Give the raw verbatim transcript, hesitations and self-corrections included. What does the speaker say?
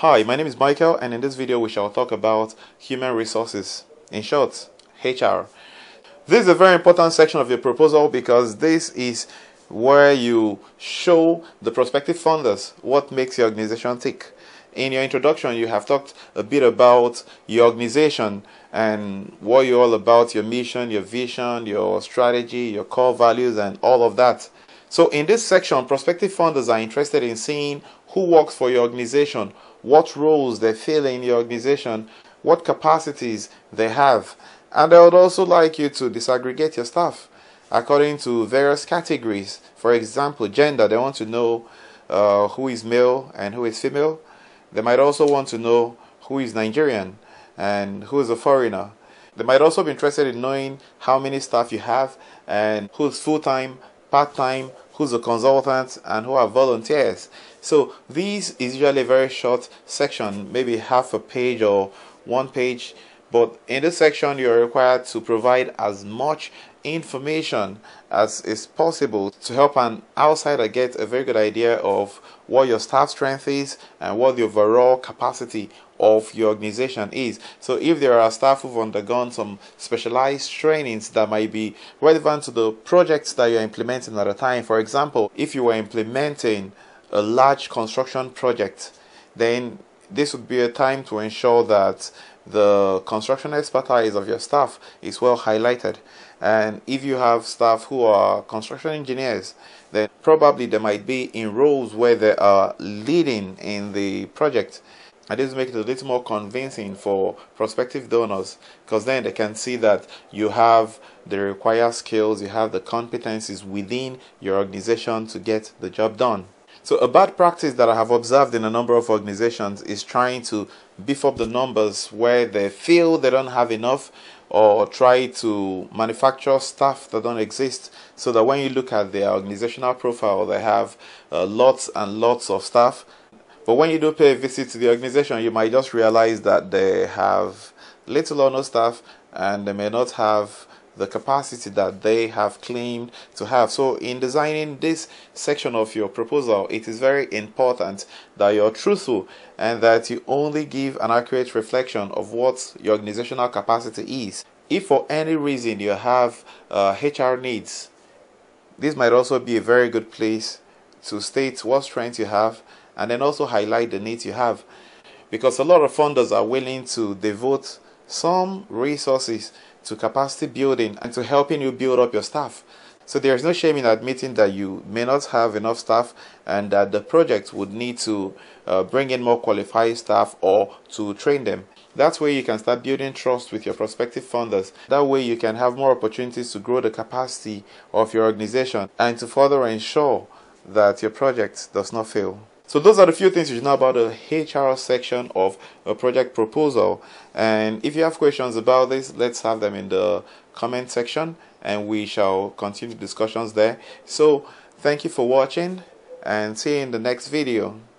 Hi, my name is Michael, and in this video we shall talk about human resources, in short, H R. This is a very important section of your proposal because this is where you show the prospective funders what makes your organization tick. In your introduction, you have talked a bit about your organization and what you're all about, your mission, your vision, your strategy, your core values, and all of that. So in this section, prospective funders are interested in seeing who works for your organization, what roles they fill in your organization, what capacities they have. And they would also like you to disaggregate your staff according to various categories. For example, gender, they want to know uh, who is male and who is female. They might also want to know who is Nigerian and who is a foreigner. They might also be interested in knowing how many staff you have and who's full-time, part-time, who's a consultant, and who are volunteers. So this is usually a very short section, maybe half a page or one page. But in this section, you're required to provide as much information as is possible to help an outsider get a very good idea of what your staff strength is and what the overall capacity of your organization is. So if there are staff who've undergone some specialized trainings that might be relevant to the projects that you're implementing at a time. For example, if you were implementing a large construction project, then this would be a time to ensure that the construction expertise of your staff is well highlighted. And if you have staff who are construction engineers, then probably they might be in roles where they are leading in the project. And this makes it a little more convincing for prospective donors, because then they can see that you have the required skills, you have the competencies within your organization to get the job done. So a bad practice that I have observed in a number of organizations is trying to beef up the numbers where they feel they don't have enough, or try to manufacture staff that don't exist, so that when you look at their organizational profile, they have uh, lots and lots of staff. But when you do pay a visit to the organization, you might just realize that they have little or no staff, and they may not have the capacity that they have claimed to have. So in designing this section of your proposal, it is very important that you're truthful and that you only give an accurate reflection of what your organizational capacity is. If for any reason you have uh, H R needs, this might also be a very good place to state what strengths you have and then also highlight the needs you have, because a lot of funders are willing to devote some resources to capacity building and to helping you build up your staff. So there is no shame in admitting that you may not have enough staff and that the project would need to uh, bring in more qualified staff or to train them. That's where you can start building trust with your prospective funders. That way you can have more opportunities to grow the capacity of your organization and to further ensure that your project does not fail. So those are the few things you should know about the H R section of a project proposal. And if you have questions about this, let's have them in the comment section and we shall continue discussions there. So thank you for watching and see you in the next video.